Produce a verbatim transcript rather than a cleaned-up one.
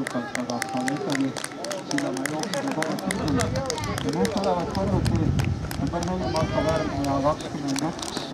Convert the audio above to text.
edukalt, aga, aga ikkagi sinna ma jooksin kogu aeg kindlalt. Ja nüüd tulevad põlluki, on päris õige marka väärmine kakskümmend üks.